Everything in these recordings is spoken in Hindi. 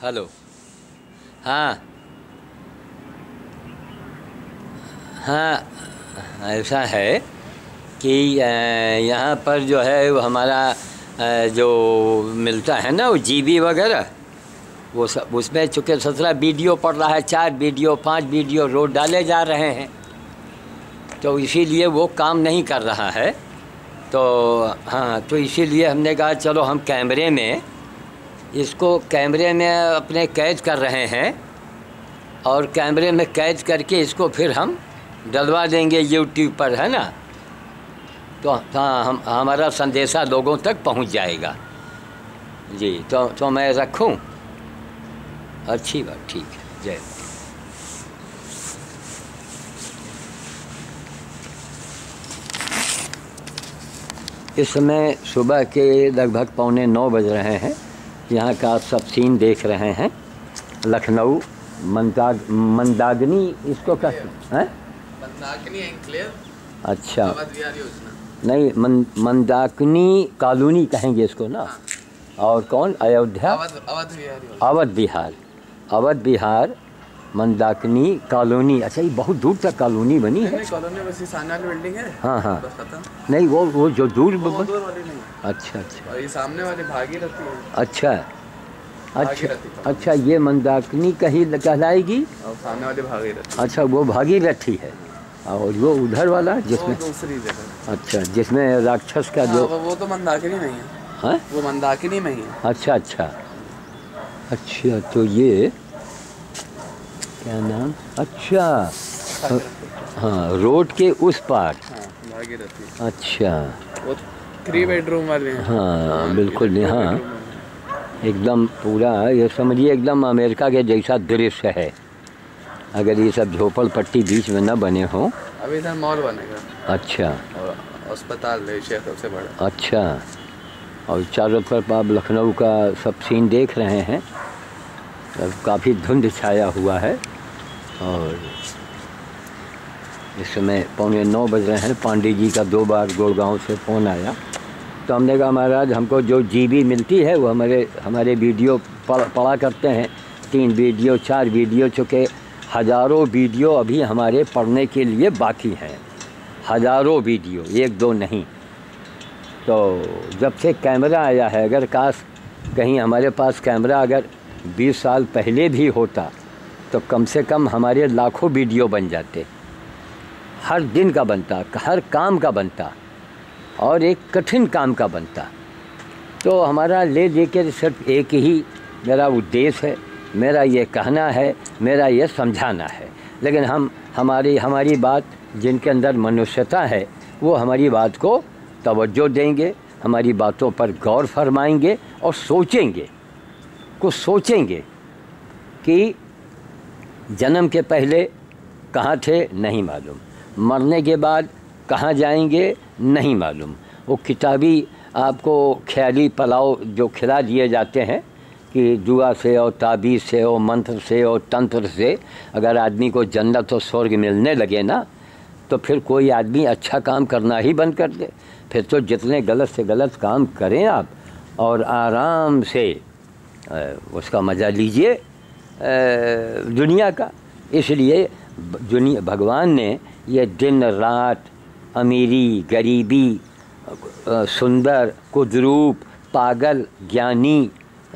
हेलो। हाँ हाँ, ऐसा है कि यहाँ पर जो है वो हमारा जो मिलता है ना वो जीबी वगैरह, वो सब उसमें चूँकि 17 वीडियो पड़ रहा है, 4 वीडियो 5 वीडियो रोज़ डाले जा रहे हैं, तो इसीलिए वो काम नहीं कर रहा है। तो हाँ, तो इसीलिए हमने कहा चलो हम कैमरे में इसको अपने कैद कर रहे हैं, और कैमरे में कैद करके इसको फिर हम डलवा देंगे यूट्यूब पर, है ना। तो हाँ, हमारा संदेशा लोगों तक पहुंच जाएगा जी। तो मैं रखूं? अच्छी बात, ठीक है। जय। इस समय सुबह के लगभग 8:45 बज रहे हैं। यहाँ का सब सीन देख रहे हैं। लखनऊ मंदाकिनी इसको कहते हैं, मंदाकिनी एनक्लेव। अच्छा, नहीं मंदाकिनी कॉलोनी कहेंगे इसको ना। हाँ। और कौन? अयोध्या, अवध बिहार मंदाकिनी कॉलोनी। अच्छा, ये बहुत दूर तक कॉलोनी बनी है। कॉलोनी बस सामने वाली बिल्डिंग है। हाँ हाँ, नहीं वो जो दूर वाली नहीं। अच्छा अच्छा, और ये सामने वाली भागीरथी है। अच्छा अच्छा अच्छा, ये मंदाकिनी कहीं कहलाएगी और सामने वाली भागीरथी। अच्छा, वो भागीरथी है। और वो उधर वाला जिसमें दूसरी जगह। अच्छा, जिसमें राक्षस का जो वो तो मंदाकिनी नहीं है। हाँ, वो मंदाकिनी में ही है। अच्छा अच्छा अच्छा, तो ये क्या नाम? अच्छा हाँ, रोड के उस पार। हाँ, भागीरथी। अच्छा, वो 3 बेडरूम वाले हैं। हाँ बिल्कुल नहीं। हाँ, एकदम पूरा ये समझिए एकदम अमेरिका के जैसा दृश्य है, अगर ये सब झोपड़पट्टी बीच में न बने हों। अभी इधर मॉल बनेगा। अच्छा, और अस्पताल है सबसे बड़ा। अच्छा, और चारों तरफ आप लखनऊ का सब सीन देख रहे हैं। अब काफ़ी धुंध छाया हुआ है, और इस समय 8:45 बज रहे हैं। पांडे जी का 2 बार गुड़गांव से फ़ोन आया, तो हमने कहा महाराज हमको जो जीबी मिलती है वो हमारे वीडियो पढ़ा करते हैं। 3 वीडियो 4 वीडियो, चूँकि हज़ारों वीडियो अभी हमारे पढ़ने के लिए बाकी हैं। हज़ारों वीडियो, 1-2 नहीं। तो जब से कैमरा आया है, अगर काश कहीं हमारे पास कैमरा अगर 20 साल पहले भी होता तो कम से कम हमारे लाखों वीडियो बन जाते। हर दिन का बनता, हर काम का बनता, और एक कठिन काम का बनता। तो हमारा लेकर सिर्फ एक ही मेरा उद्देश्य है, मेरा ये कहना है, मेरा ये समझाना है। लेकिन हमारी बात, जिनके अंदर मनुष्यता है वो हमारी बात को तवज्जो देंगे, हमारी बातों पर गौर फरमाएंगे और सोचेंगे, कुछ सोचेंगे कि जन्म के पहले कहाँ थे नहीं मालूम, मरने के बाद कहाँ जाएंगे नहीं मालूम। वो किताबी आपको ख्याली पुलाव जो खिला दिए जाते हैं कि दुआ से और ताबीज़ से और मंत्र से और तंत्र से अगर आदमी को जन्नत और स्वर्ग मिलने लगे ना, तो फिर कोई आदमी अच्छा काम करना ही बंद कर दे। फिर तो जितने गलत से गलत काम करें आप, और आराम से उसका मज़ा लीजिए दुनिया का। इसलिए भगवान ने ये दिन रात, अमीरी गरीबी, सुंदर कुद्रूप, पागल ज्ञानी,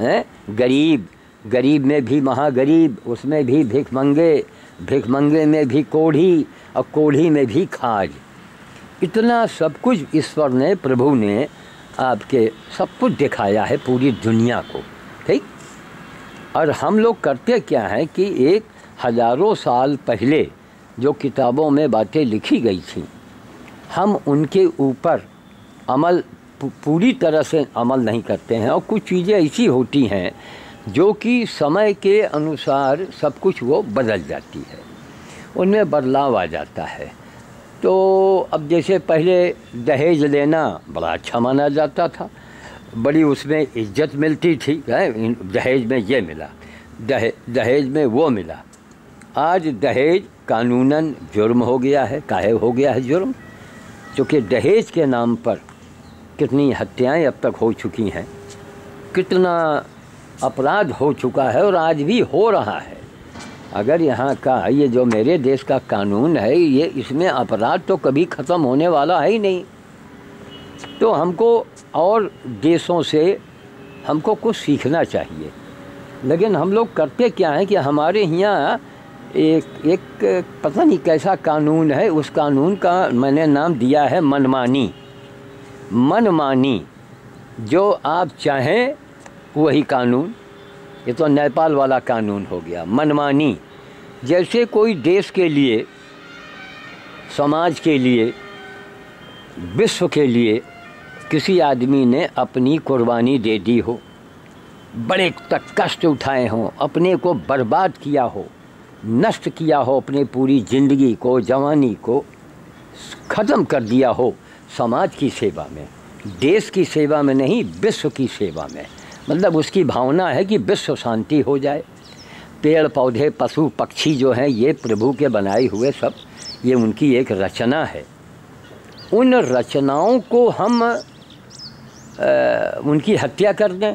गरीब में भी महागरीब, उसमें भी भिखमंगे में भी कोढ़ी, और कोढ़ी में भी खाज, इतना सब कुछ ईश्वर ने, प्रभु ने आपके सब कुछ दिखाया है पूरी दुनिया को, ठीक। और हम लोग करते क्या है कि एक हज़ारों साल पहले जो किताबों में बातें लिखी गई थी, हम उनके ऊपर अमल पूरी तरह से अमल नहीं करते हैं। और कुछ चीज़ें ऐसी होती हैं जो कि समय के अनुसार सब कुछ वो बदल जाती है, उनमें बदलाव आ जाता है। तो अब जैसे पहले दहेज लेना बड़ा अच्छा माना जाता था, बड़ी उसमें इज्जत मिलती थी, दहेज में ये मिला, दहेज में वो मिला। आज दहेज कानूनन जुर्म हो गया है। काहे हो गया है जुर्म? क्योंकि दहेज के नाम पर कितनी हत्याएं अब तक हो चुकी हैं, कितना अपराध हो चुका है और आज भी हो रहा है। अगर यहाँ का ये जो मेरे देश का कानून है, ये इसमें अपराध तो कभी ख़त्म होने वाला है ही नहीं। तो हमको और देशों से हमको कुछ सीखना चाहिए। लेकिन हम लोग करते क्या है कि हमारे यहाँ एक पता नहीं कैसा कानून है, उस कानून का मैंने नाम दिया है मनमानी। मनमानी, जो आप चाहें वही कानून। ये तो नेपाल वाला कानून हो गया। मनमानी, जैसे कोई देश के लिए, समाज के लिए, विश्व के लिए किसी आदमी ने अपनी कुर्बानी दे दी हो, बड़े तक कष्ट उठाए हों, अपने को बर्बाद किया हो, नष्ट किया हो, अपने पूरी ज़िंदगी को, जवानी को ख़त्म कर दिया हो समाज की सेवा में, देश की सेवा में नहीं, विश्व की सेवा में। मतलब उसकी भावना है कि विश्व शांति हो जाए। पेड़ पौधे, पशु पक्षी जो हैं, ये प्रभु के बनाए हुए सब, ये उनकी एक रचना है। उन रचनाओं को हम उनकी हत्या कर दें,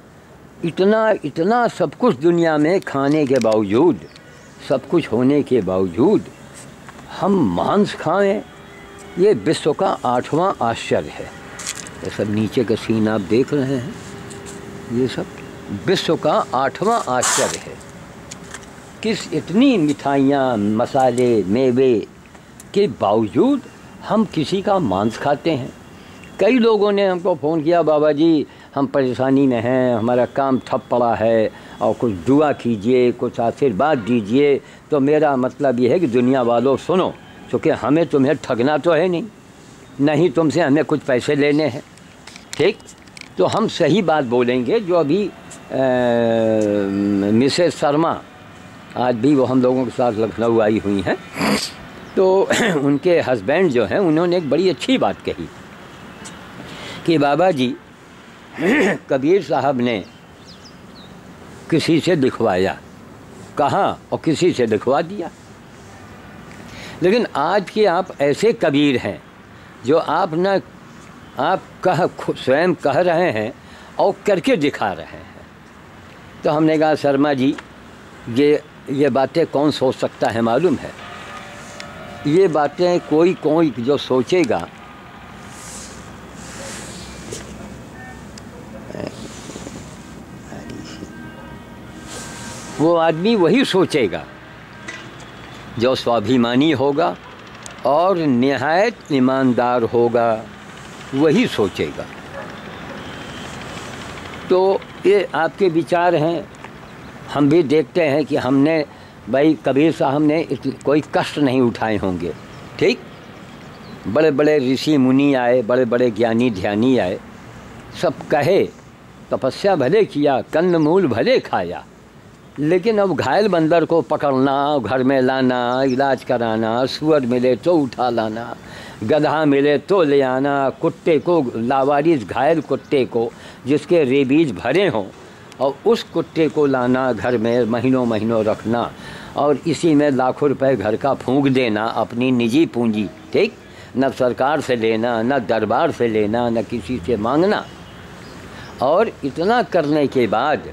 इतना सब कुछ दुनिया में खाने के बावजूद, सब कुछ होने के बावजूद हम मांस खाएं, ये विश्व का 8वां आश्चर्य है। ये सब नीचे का सीन आप देख रहे हैं, ये सब विश्व का 8वां आश्चर्य है। किस इतनी मिठाइयाँ, मसाले, मेवे के बावजूद हम किसी का मांस खाते हैं। कई लोगों ने हमको फ़ोन किया, बाबा जी हम परेशानी में हैं, हमारा काम ठप पड़ा है और कुछ दुआ कीजिए, कुछ आशीर्वाद दीजिए। तो मेरा मतलब ये है कि दुनिया वालों सुनो, क्योंकि हमें तुम्हें ठगना तो है नहीं, नहीं तुमसे हमें कुछ पैसे लेने हैं, ठीक। तो हम सही बात बोलेंगे। जो अभी मिसेस शर्मा, आज भी वो हम लोगों के साथ लखनऊ आई हुई हैं, तो उनके हस्बैंड जो हैं, उन्होंने एक बड़ी अच्छी बात कही कि बाबा जी कबीर साहब ने किसी से दिखवाया, कहा और किसी से दिखवा दिया। लेकिन आज के आप ऐसे कबीर हैं जो आप स्वयं कह रहे हैं और करके दिखा रहे हैं। तो हमने कहा शर्मा जी, ये बातें कौन सोच सकता है मालूम है? ये बातें कोई जो सोचेगा, वो आदमी वही सोचेगा जो स्वाभिमानी होगा और निहायत ईमानदार होगा, वही सोचेगा। तो ये आपके विचार हैं। हम भी देखते हैं कि हमने, भाई कबीर साहब ने कोई कष्ट नहीं उठाए होंगे, ठीक। बड़े बड़े ऋषि मुनि आए, बड़े बड़े ज्ञानी ध्यानी आए, सब कहे, तपस्या भले किया, कंदमूल भले खाया, लेकिन अब घायल बंदर को पकड़ना, घर में लाना, इलाज कराना, सुअर मिले तो उठा लाना, गधा मिले तो ले आना, कुत्ते को, लावारिस घायल कुत्ते को जिसके रेबीज भरे हों, और उस कुत्ते को लाना घर में, महीनों महीनों रखना, और इसी में लाखों रुपए घर का फूंक देना, अपनी निजी पूंजी, ठीक। न सरकार से लेना, न दरबार से लेना, न किसी से मांगना, और इतना करने के बाद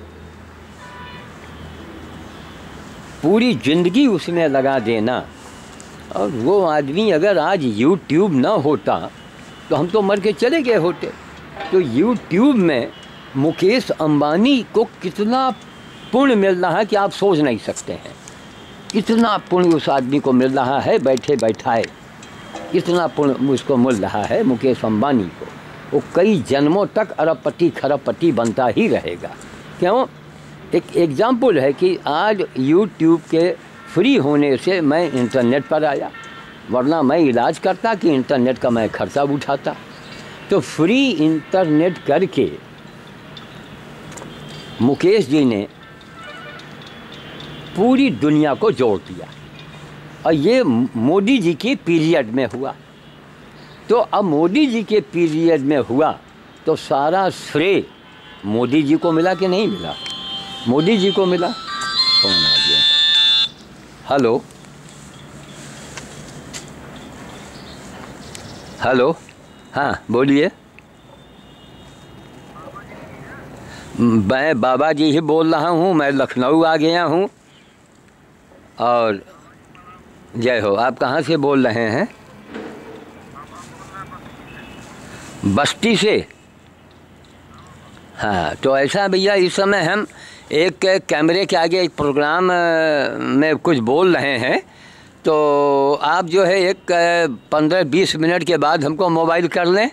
पूरी ज़िंदगी उसमें लगा देना। और वो आदमी अगर आज यूट्यूब ना होता तो हम तो मर के चले गए होते। तो यूट्यूब में मुकेश अंबानी को कितना पुण्य मिल रहा है कि आप सोच नहीं सकते हैं। इतना पुण्य उस आदमी को मिल रहा है, बैठे बैठाए इतना पुण्य उसको मिल रहा है मुकेश अंबानी को। वो कई जन्मों तक अरबपति खरबपति बनता ही रहेगा। क्यों? एक एग्जाम्पल है कि आज यूट्यूब के फ्री होने से मैं इंटरनेट पर आया, वरना मैं इलाज करता कि इंटरनेट का मैं खर्चा उठाता। तो फ्री इंटरनेट करके मुकेश जी ने पूरी दुनिया को जोड़ दिया, और ये मोदी जी के पीरियड में हुआ। तो अब मोदी जी के पीरियड में हुआ तो सारा श्रेय मोदी जी को मिला कि नहीं मिला? मोदी जी को मिला। कौन आ गया? हेलो हेलो, हाँ बोलिए। मैं बाबा जी ही बोल रहा हूँ। मैं लखनऊ आ गया हूँ। और जय हो। आप कहाँ से बोल रहे हैं? बस्ती से। हाँ, तो ऐसा भैया, इस समय हम एक कैमरे के आगे एक प्रोग्राम में कुछ बोल रहे हैं, तो आप जो है एक 15-20 मिनट के बाद हमको मोबाइल कर लें।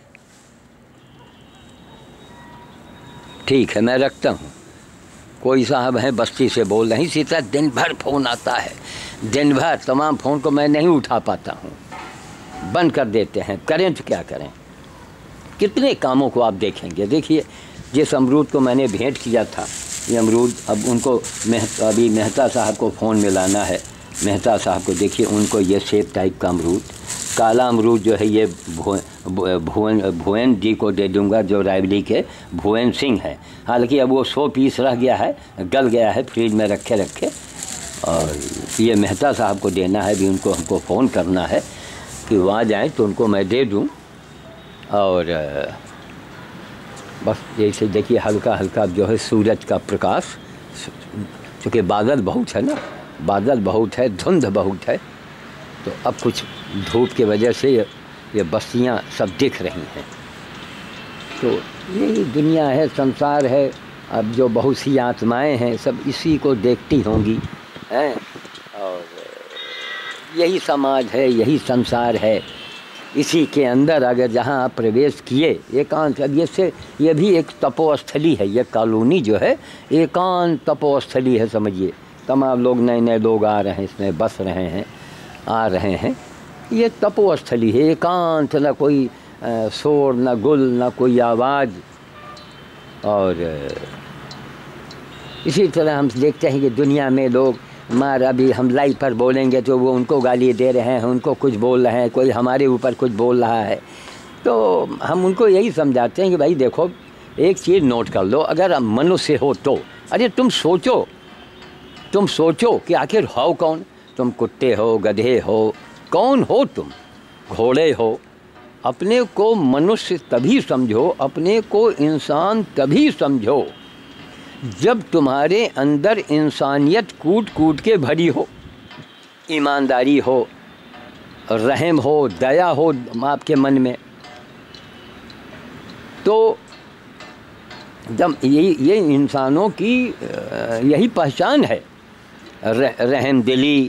ठीक है, मैं रखता हूँ। कोई साहब हैं बस्ती से बोल रहे हैं। इसी तरह दिन भर फ़ोन आता है, दिन भर तमाम फ़ोन को मैं नहीं उठा पाता हूँ, बंद कर देते हैं। करें तो क्या करें? कितने कामों को आप देखेंगे। देखिए, जिस अमरूद को मैंने भेंट किया था, ये अमरूद अब उनको अभी मेहता साहब को फ़ोन मिलाना है। मेहता साहब को देखिए, उनको ये सेब टाइप का अमरूद, काला अमरूद जो है ये भुवन जी को दे दूंगा, जो रायबरेली के भुवन सिंह है। हालांकि अब वो 100 पीस रह गया है, गल गया है फ्रिज में रखे रखे, और ये मेहता साहब को देना है भी। उनको हमको फ़ोन करना है कि वहाँ जाएँ तो उनको मैं दे दूँ। और बस जैसे देखिए, हल्का हल्का जो है सूरज का प्रकाश, चूँकि बादल बहुत है ना, बादल बहुत है, धुंध बहुत है, तो अब कुछ धूप की वजह से ये बस्तियाँ सब दिख रही हैं। तो यही दुनिया है, संसार है। अब जो बहुत सी आत्माएं हैं सब इसी को देखती होंगी, हैं। और यही समाज है, यही संसार है। इसी के अंदर अगर जहाँ आप प्रवेश किए, एकांत, अब ये भी एक तपोस्थली है। ये कॉलोनी जो है एकांत तपोस्थली है, समझिए। तमाम लोग, नए नए लोग आ रहे हैं, इसमें बस रहे हैं, आ रहे हैं। ये तपोस्थली है, एकांत, ना कोई शोर, ना गुल, ना कोई आवाज़। और इसी तरह हम देखते हैं कि दुनिया में लोग, मार अभी हम लाइव पर बोलेंगे तो वो उनको गाली दे रहे हैं, उनको कुछ बोल रहे हैं, कोई हमारे ऊपर कुछ बोल रहा है। तो हम उनको यही समझाते हैं कि भाई देखो, एक चीज़ नोट कर लो, अगर आप मनुष्य हो तो, अरे तुम सोचो कि आखिर हो कौन? तुम कुत्ते हो, गधे हो, कौन हो तुम? घोड़े हो। अपने को मनुष्य तभी समझो, अपने को इंसान तभी समझो जब तुम्हारे अंदर इंसानियत कूट कूट के भरी हो, ईमानदारी हो, रहम हो, दया हो आपके मन में। तो जब ये इंसानों की यही पहचान है, रहम दिली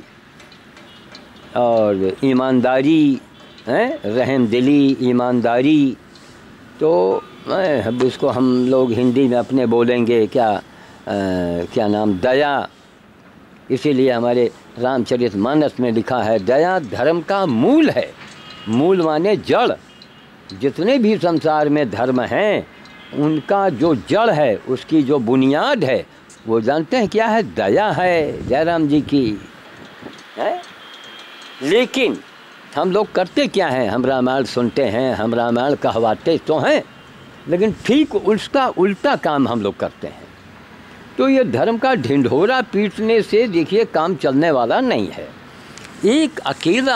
और ईमानदारी, रहम दिली, ईमानदारी। तो अब इसको हम लोग हिंदी में अपने बोलेंगे क्या नाम, दया। इसीलिए हमारे रामचरितमानस में लिखा है, दया धर्म का मूल है। मूल माने जड़। जितने भी संसार में धर्म हैं, उनका जो जड़ है, उसकी जो बुनियाद है, वो जानते हैं क्या है? दया है, जयराम जी की है। लेकिन हम लोग करते क्या हैं? हम रामायण सुनते हैं, हम रामायण कहवाते तो हैं, लेकिन ठीक उसका उल्टा काम हम लोग करते हैं। तो ये धर्म का ढिंढोरा पीटने से देखिए काम चलने वाला नहीं है। एक अकेला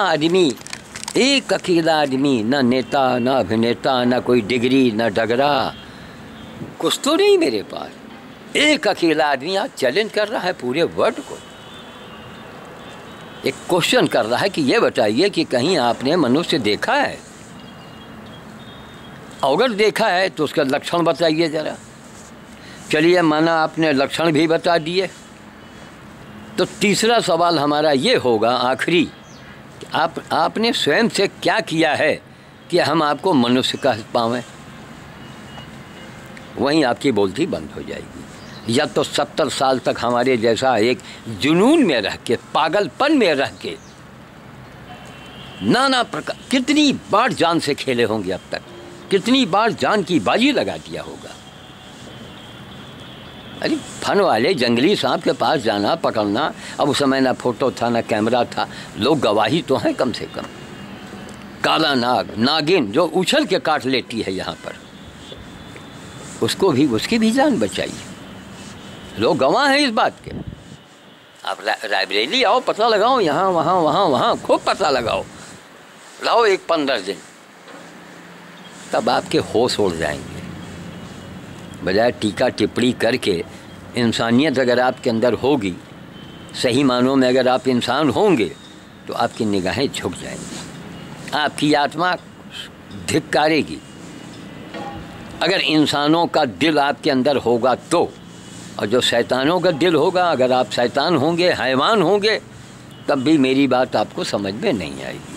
आदमी, ना नेता, ना अभिनेता, ना कोई डिग्री, ना डगरा, कुछ तो नहीं मेरे पास। एक अकेला आदमी आज चैलेंज कर रहा है पूरे वर्ल्ड को। एक क्वेश्चन कर रहा है कि ये बताइए कि कहीं आपने मनुष्य देखा है? अगर देखा है तो उसका लक्षण बताइए ज़रा। चलिए, माना आपने लक्षण भी बता दिए, तो तीसरा सवाल हमारा ये होगा आखिरी, कि आपने स्वयं से क्या किया है कि हम आपको मनुष्य कह पाएं? वहीं आपकी बोलती बंद हो जाएगी। या तो 70 साल तक हमारे जैसा एक जुनून में रह के, पागलपन में रह के, नाना प्रकार, कितनी बार जान से खेले होंगे अब तक, कितनी बार जान की बाजी लगा दिया होगा। अरे फन वाले जंगली सांप के पास जाना, पकड़ना, अब उस समय ना फोटो था ना कैमरा था, लोग गवाही तो हैं कम से कम। काला नाग, नागिन जो उछल के काट लेती है यहाँ पर, उसकी भी जान बचाई। लोग गवाह हैं इस बात के। आप रायबरेली आओ, पता लगाओ, यहाँ वहाँ खूब पता लगाओ, लाओ एक 15 दिन, तब आपके होश उड़ जाएंगे। बजाय टीका टिप्पणी करके इंसानियत अगर आपके अंदर होगी, सही मानों में अगर आप इंसान होंगे तो आपकी निगाहें झुक जाएंगी, आपकी आत्मा धिक्कारेगी। अगर इंसानों का दिल आपके अंदर होगा तो, और जो शैतानों का दिल होगा, अगर आप शैतान होंगे, हैवान होंगे, तब भी मेरी बात आपको समझ में नहीं आएगी।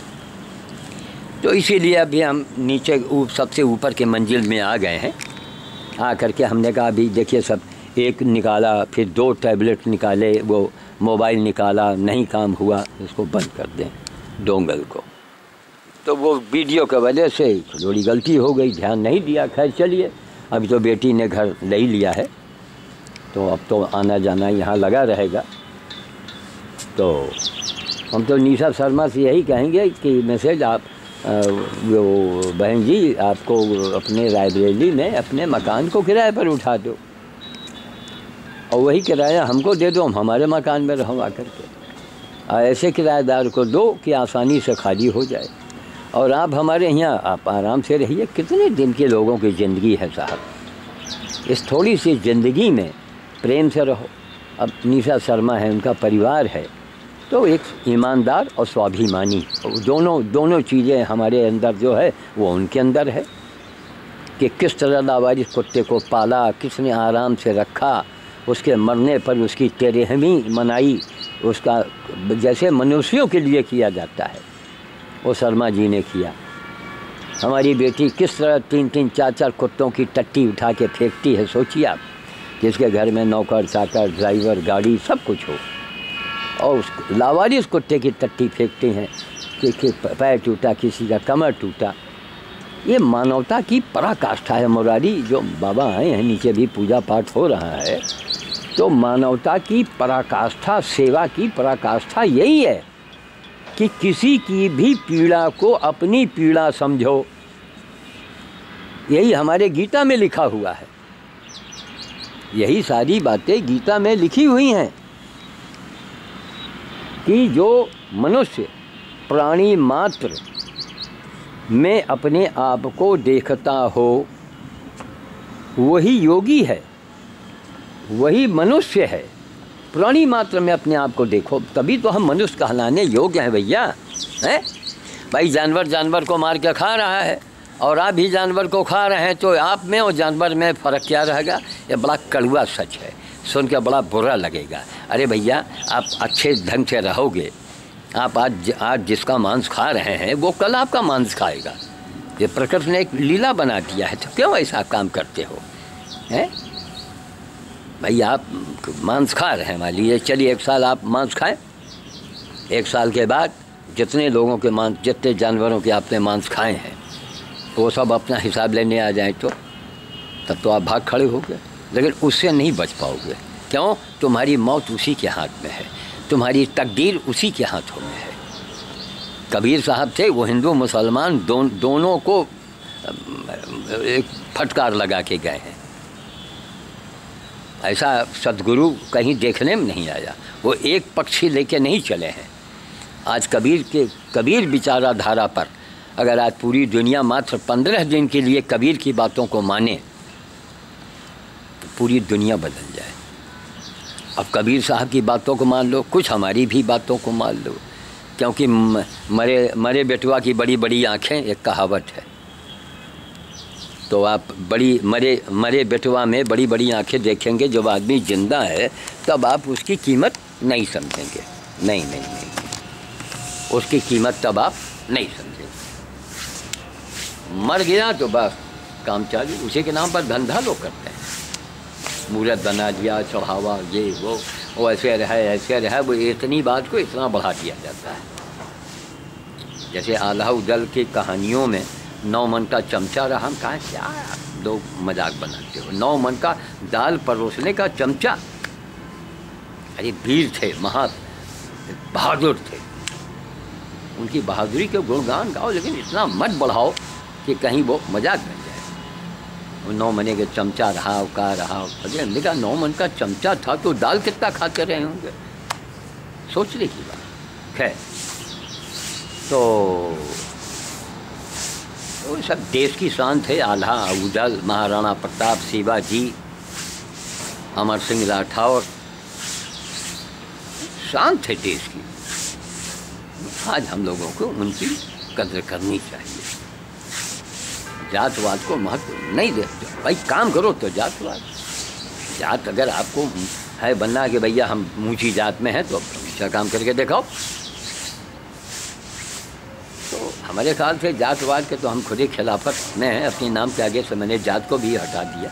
तो इसीलिए अभी हम नीचे सबसे ऊपर के मंजिल में आ गए हैं। आ करके हमने कहा अभी देखिए सब, एक निकाला, फिर 2 टैबलेट निकाले, वो मोबाइल निकाला, नहीं काम हुआ, इसको बंद कर दें डोंगल को। तो वो वीडियो की वजह से थोड़ी गलती हो गई, ध्यान नहीं दिया। खैर चलिए, अभी तो बेटी ने घर ले ही लिया है, तो अब तो आना जाना यहाँ लगा रहेगा। तो हम तो निशा शर्मा से यही कहेंगे कि मैसेज आप वो बहन जी आपको अपने रायबरेली में अपने मकान को किराए पर उठा दो और वही किराया हमको दे दो, हम हमारे मकान में रहो आकर के। ऐसे किराएदार को दो कि आसानी से खाली हो जाए और आप हमारे यहाँ आप आराम से रहिए। कितने दिन के लोगों की ज़िंदगी है साहब, इस थोड़ी सी ज़िंदगी में प्रेम से रहो। अब निशा शर्मा है, उनका परिवार है, तो एक ईमानदार और स्वाभिमानी दोनों चीज़ें हमारे अंदर जो है वो उनके अंदर है कि किस तरह लावारिस कुत्ते को पाला, किसने आराम से रखा, उसके मरने पर उसकी तेरहवीं मनाई, उसका जैसे मनुष्यों के लिए किया जाता है वो शर्मा जी ने किया। हमारी बेटी किस तरह 3-3 4-4 कुत्तों की टट्टी उठा के फेंकती है, सोचिए आप, जिसके घर में नौकर चाकर ड्राइवर गाड़ी सब कुछ हो, और उस लावारिस कुत्ते की टट्टी फेंकते हैं कि पैर टूटा, किसी का कमर टूटा। ये मानवता की पराकाष्ठा है। मुरारी जो बाबा आए हैं, नीचे भी पूजा पाठ हो रहा है, तो मानवता की पराकाष्ठा, सेवा की पराकाष्ठा यही है कि किसी की भी पीड़ा को अपनी पीड़ा समझो। यही हमारे गीता में लिखा हुआ है, यही सारी बातें गीता में लिखी हुई हैं कि जो मनुष्य प्राणी मात्र में अपने आप को देखता हो वही योगी है, वही मनुष्य है। प्राणी मात्र में अपने आप को देखो, तभी तो हम मनुष्य कहलाने योग्य हैं भैया। हैं भाई, जानवर को मार के खा रहा है और आप भी जानवर को खा रहे हैं, तो आप में और जानवर में फ़र्क क्या रहेगा? ये बड़ा कड़वा सच है, सुन के बड़ा बुरा लगेगा। अरे भैया, आप अच्छे ढंग से रहोगे, आप आज जिसका मांस खा रहे हैं वो कल आपका मांस खाएगा। ये प्रकृति ने एक लीला बना दिया है, तो क्यों ऐसा काम करते हो? हैं भाई, आप मांस खा रहे हैं, मान लीजिए चलिए 1 साल आप मांस खाएं, 1 साल के बाद जितने लोगों के मांस, जितने जानवरों के आपने मांस खाए हैं, वो सब अपना हिसाब लेने आ जाए तो तब तो आप भाग खड़े हो गए। लेकिन उससे नहीं बच पाओगे। क्यों? तुम्हारी मौत उसी के हाथ में है, तुम्हारी तकदीर उसी के हाथों में है। कबीर साहब थे, वो हिंदू मुसलमान दोनों को एक फटकार लगा के गए हैं। ऐसा सद्गुरु कहीं देखने में नहीं आया, वो एक पक्षी लेके नहीं चले हैं। आज कबीर विचारा धारा पर अगर आज पूरी दुनिया मात्र 15 दिन के लिए कबीर की बातों को माने तो पूरी दुनिया बदल जाए। अब कबीर साहब की बातों को मान लो, कुछ हमारी भी बातों को मान लो, क्योंकि मरे बेटुआ की बड़ी बड़ी आँखें, एक कहावत है। तो आप मरे बेटुआ में बड़ी बड़ी आँखें देखेंगे, जब आदमी जिंदा है तब आप उसकी कीमत नहीं समझेंगे। नहीं, उसकी कीमत तब आप नहीं समझेंगे। मर गया तो बस काम चालू, उसी के नाम पर धंधा लोग करते हैं। मूर्त बना दिया, चढ़ावा, ये वो ऐसे रहा, वो इतनी बात को इतना बढ़ा दिया जाता है। जैसे आल्हा दल की कहानियों में 9 मन का चमचा रहा, हम कहा क्या लोग मजाक बनाते हो, 9 मन का दाल परोसने का चमचा। अरे वीर थे, बहादुर थे, उनकी बहादुरी के गुणगान गाओ, लेकिन इतना मत बढ़ाओ कि कहीं वो मजाक बन जाए। वो 9 मने के चमचा रहा, का रहा। अरे हमने कहा 9 मन का चमचा था तो दाल कितना खाते रहे होंगे, सोचने की बात। खैर, तो वो सब देश की शान थे। आल्हा उदल, महाराणा प्रताप, शिवाजी, अमर सिंह राठौर, शान थे देश की। आज हम लोगों को उनकी कद्र करनी चाहिए। जातवाद को महत्व नहीं देते भाई, काम करो तो जातवाद। जात अगर आपको है बनना कि भैया हम ऊंची जात में हैं तो अच्छा काम करके दिखाओ। तो हमारे ख्याल से जातवाद के तो हम खुद ही खिलाफत में हैं। अपने नाम के आगे से मैंने जात को भी हटा दिया,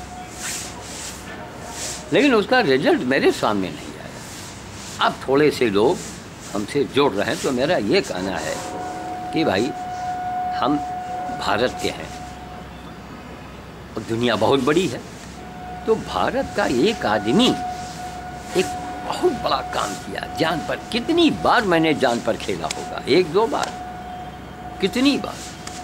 लेकिन उसका रिजल्ट मेरे सामने नहीं आया। अब थोड़े से लोग हमसे जुड़ रहे हैं, तो मेरा ये कहना है कि भाई हम भारत के हैं और दुनिया बहुत बड़ी है, तो भारत का एक आदमी एक बहुत बड़ा काम किया जान पर। कितनी बार मैंने जान पर खेला होगा, एक दो बार, कितनी बार,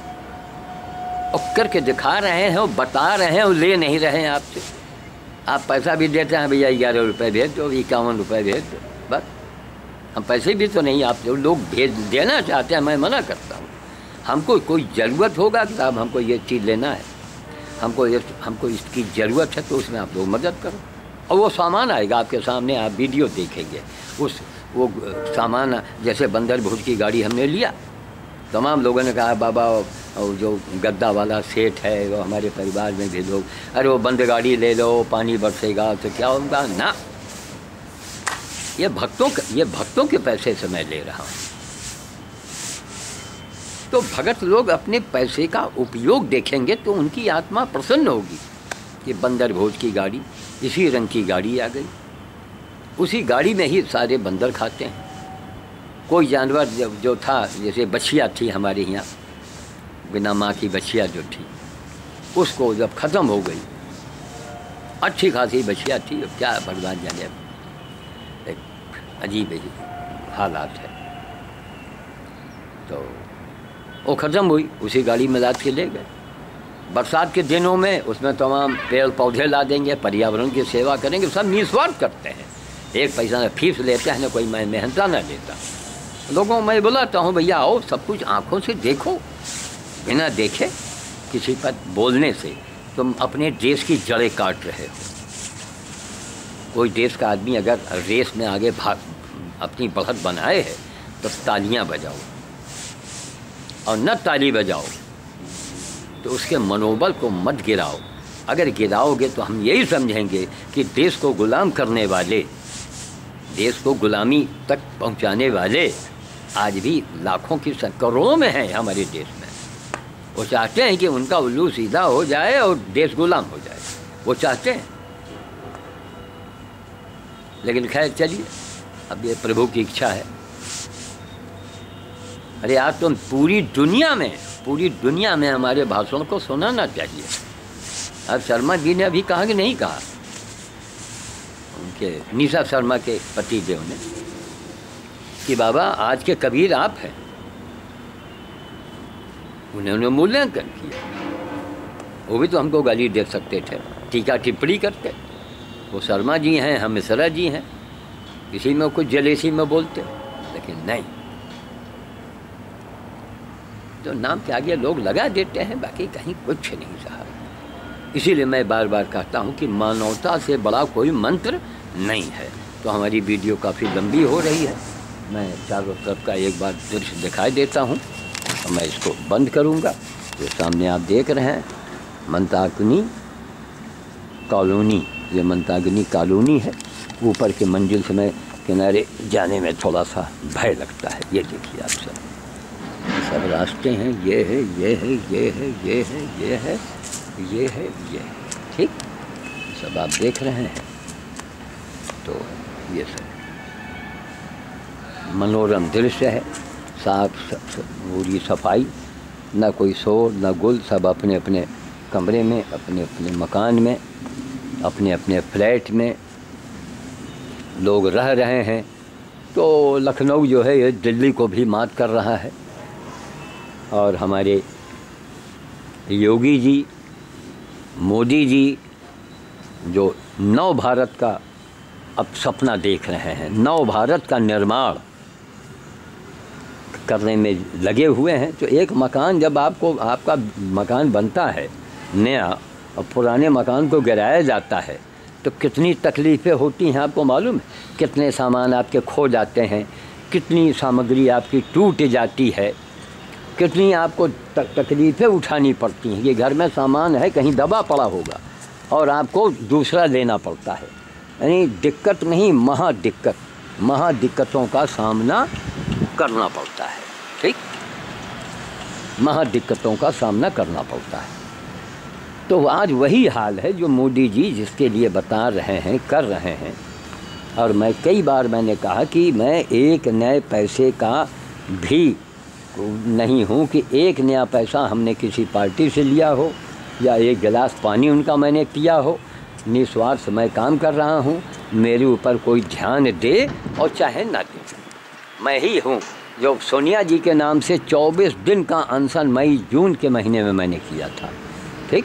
और करके दिखा रहे हैं और बता रहे हैं और ले नहीं रहे हैं आपसे। आप पैसा भी देते हैं, भैया 11 रुपये भेज दो, 51 रुपये भेज दो, बस। हम पैसे भी तो नहीं आपसे, लोग भेज देना चाहते हैं, मैं मना करता हूँ। हमको कोई ज़रूरत होगा कि साहब हमको ये चीज़ लेना है, हमको इसकी ज़रूरत है, तो उसमें आप लोग मदद करो। और वो सामान आएगा आपके सामने, आप वीडियो देखेंगे। वो सामान, जैसे बंदर भोज की गाड़ी हमने लिया, तमाम लोगों ने कहा बाबा और जो गद्दा वाला सेठ है वो हमारे परिवार में भी लोग, अरे वो बंद गाड़ी ले लो, पानी बरसेगा तो क्या होगा ना। ये भक्तों के पैसे से मैं ले रहा हूँ। तो भगत लोग अपने पैसे का उपयोग देखेंगे तो उनकी आत्मा प्रसन्न होगी कि बंदर भोज की गाड़ी, इसी रंग की गाड़ी आ गई, उसी गाड़ी में ही सारे बंदर खाते हैं। कोई जानवर जो था, जैसे बछिया थी हमारे यहाँ, बिना माँ की बछिया जो थी, उसको जब ख़त्म हो गई, अच्छी खासी बछिया थी, क्या भगवान जाने, एक अजीब हालात है, तो वो ख़त्म हुई, उसी गाड़ी में लाद के ले गए। बरसात के दिनों में उसमें तमाम पेड़ पौधे ला देंगे, पर्यावरण की सेवा करेंगे, सब निस्वार्थ करते हैं। एक पैसा न फीस लेते हैं, न कोई मेहनता न लेता। लोगों को मैं बुलाता हूँ, भैया आओ, सब कुछ आँखों से देखो। बिना देखे किसी पर बोलने से तुम अपने देश की जड़ें काट रहे हो। कोई देश का आदमी अगर रेस में आगे अपनी बढ़त बनाए है तो तालियां बजाओ, और न ताली बजाओ तो उसके मनोबल को मत गिराओ। अगर गिराओगे तो हम यही समझेंगे कि देश को गुलाम करने वाले, देश को गुलामी तक पहुंचाने वाले आज भी लाखों की करोड़ों में हैं हमारे देश में। वो चाहते हैं कि उनका उल्लू सीधा हो जाए और देश गुलाम हो जाए, वो चाहते हैं। लेकिन खैर चलिए, अब ये प्रभु की इच्छा है। अरे आज तो पूरी दुनिया में हमारे भाषण को सुनाना चाहिए। अब शर्मा जी ने अभी कहा कि नहीं कहा, उनके निशा शर्मा के पतिदेव ने, कि बाबा आज के कबीर आप हैं। उन्होंने मूल्यांकन किया। वो भी तो हमको गाली दे सकते थे, टीका टिप्पणी करते। वो शर्मा जी हैं, हम मिश्रा जी हैं, किसी में कुछ जलेसी में बोलते, लेकिन नहीं, तो नाम के आगे लोग लगा देते हैं, बाकी कहीं कुछ नहीं साहब। इसीलिए मैं बार बार कहता हूँ कि मानवता से बड़ा कोई मंत्र नहीं है। तो हमारी वीडियो काफ़ी लंबी हो रही है, मैं चारों तरफ का एक बार दृश्य दिखाई देता हूँ और मैं इसको बंद करूँगा। तो सामने आप देख रहे हैं मंताग्नि कॉलोनी, ये मंताग्नि कॉलोनी है। ऊपर के मंजिल से मैं किनारे जाने में थोड़ा सा भय लगता है। ये देखिए आप सब रास्ते हैं, ये है, ये है, ये है, ये है, ये है, ये है, ये है, ठीक, सब आप देख रहे हैं। तो ये सब मनोरम दृश्य है, साफ पूरी सफाई, ना कोई शोर ना गुल, सब अपने अपने कमरे में, अपने अपने मकान में, अपने अपने फ्लैट में लोग रह रहे हैं। तो लखनऊ जो है ये दिल्ली को भी मात कर रहा है। और हमारे योगी जी, मोदी जी जो नव भारत का अब सपना देख रहे हैं, नव भारत का निर्माण करने में लगे हुए हैं। तो एक मकान जब आपका मकान बनता है नया और पुराने मकान को गिराया जाता है तो कितनी तकलीफ़ें होती हैं आपको मालूम है? कितने सामान आपके खो जाते हैं, कितनी सामग्री आपकी टूट जाती है, कितनी आपको तकलीफ़ें उठानी पड़ती हैं। ये घर में सामान है, कहीं दबा पड़ा होगा और आपको दूसरा लेना पड़ता है। यानी दिक्कत नहीं, महादिक्कतों का सामना करना पड़ता है। ठीक, महादिक्कतों का सामना करना पड़ता है। तो आज वही हाल है जो मोदी जी जिसके लिए बता रहे हैं, कर रहे हैं। और मैं कई बार मैंने कहा कि मैं एक नए पैसे का भी नहीं हूँ कि एक नया पैसा हमने किसी पार्टी से लिया हो या एक गिलास पानी उनका मैंने पिया हो। निस्वार्थ मैं काम कर रहा हूँ, मेरे ऊपर कोई ध्यान दे और चाहे ना दे। मैं ही हूँ जो सोनिया जी के नाम से 24 दिन का अनशन मई जून के महीने में मैंने किया था। ठीक,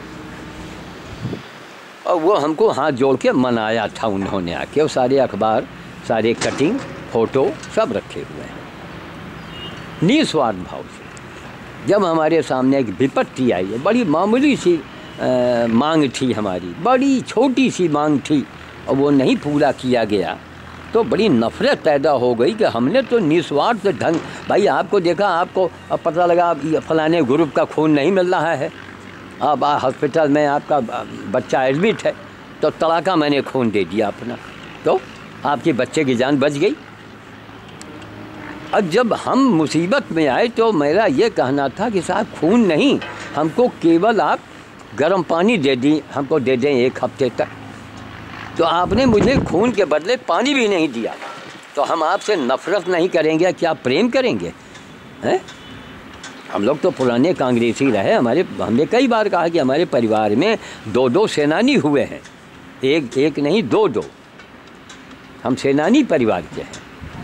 और वो हमको हाथ जोड़ के मनाया था उन्होंने आके, और सारे अखबार, सारे कटिंग, फ़ोटो सब रखे हुए हैं निस्वार्थ भाव से। जब हमारे सामने एक विपत्ति आई है, बड़ी मामूली सी मांग थी हमारी, बड़ी छोटी सी मांग थी और वो नहीं पूरा किया गया, तो बड़ी नफ़रत पैदा हो गई कि हमने तो निस्वार्थ ढंग, भाई आपको देखा, आपको अब पता लगा फलाने ग्रुप का खून नहीं मिल रहा है, अब हॉस्पिटल में आपका बच्चा एडमिट है, तो तड़ाका मैंने खून दे दिया अपना, तो आपके बच्चे की जान बच गई। अब जब हम मुसीबत में आए तो मेरा ये कहना था कि साहब खून नहीं, हमको केवल आप गर्म पानी हमको दे दें 1 हफ्ते तक। तो आपने मुझे खून के बदले पानी भी नहीं दिया, तो हम आपसे नफ़रत नहीं करेंगे, क्या प्रेम करेंगे? हैं? हम लोग तो पुराने कांग्रेसी रहे, हमने कई बार कहा कि हमारे परिवार में 2 सेनानी हुए हैं, एक नहीं 2, हम सेनानी परिवार के हैं।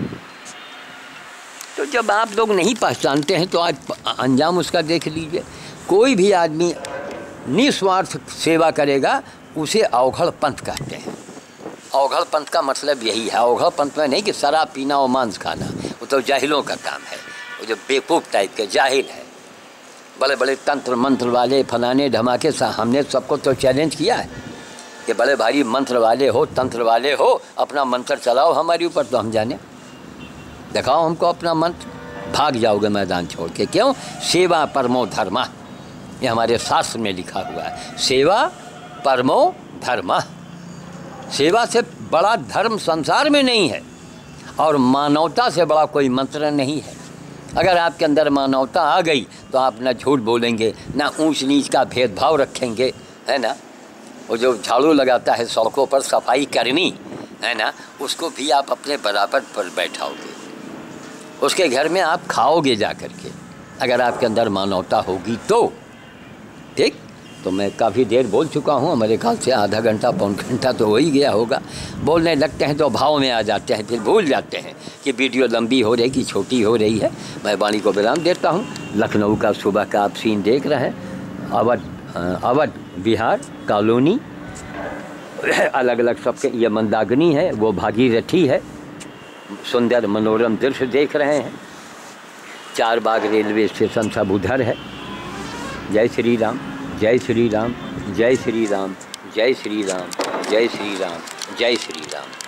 तो जब आप लोग नहीं पहचानते हैं तो आज अंजाम उसका देख लीजिए। कोई भी आदमी निस्वार्थ सेवा करेगा उसे अवघड़ पंथ कहते हैं। अवघड़ पंथ का मतलब यही है, अवघड़ पंथ में नहीं कि शराब पीना और मांस खाना, वो तो जाहिलों का काम है, वो जो बेवकूफ़ टाइप के जाहिल है, बड़े बड़े तंत्र मंत्र वाले फलाने धमाके। हमने सबको तो चैलेंज किया है कि बड़े भारी मंत्र वाले हो, तंत्र वाले हो, अपना मंत्र चलाओ हमारे ऊपर, तो हम जाने, दिखाओ हमको अपना मंत्र, भाग जाओगे मैदान छोड़ के। क्यों? सेवा परमो धर्मा, ये हमारे शास्त्र में लिखा हुआ है, सेवा परमो धर्मा। सेवा से बड़ा धर्म संसार में नहीं है और मानवता से बड़ा कोई मंत्र नहीं है। अगर आपके अंदर मानवता आ गई तो आप ना झूठ बोलेंगे, ना ऊंच नीच का भेदभाव रखेंगे, है ना। वो जो झाड़ू लगाता है सड़कों पर सफाई करनी, है ना, उसको भी आप अपने बराबर पर बैठाओगे, उसके घर में आप खाओगे जा कर के, अगर आपके अंदर मानवता होगी तो। ठीक, तो मैं काफ़ी देर बोल चुका हूँ, हमारे ख्याल से आधा घंटा पौन घंटा तो हो ही गया होगा। बोलने लगते हैं तो भाव में आ जाते हैं, फिर भूल जाते हैं कि वीडियो लंबी हो रही कि छोटी हो रही है। मैं वाणी को विराम देता हूँ। लखनऊ का सुबह का आप सीन देख रहे हैं, अवध बिहार कॉलोनी, अलग अलग सबके, ये मंदाकिनी है, वो भागीरथी है, सुंदर मनोरम दृश्य देख रहे हैं। 4 बाग रेलवे स्टेशन सब उधर है। जय श्री राम, जय श्री राम, जय श्री राम, जय श्री राम, जय श्री राम, जय श्री राम।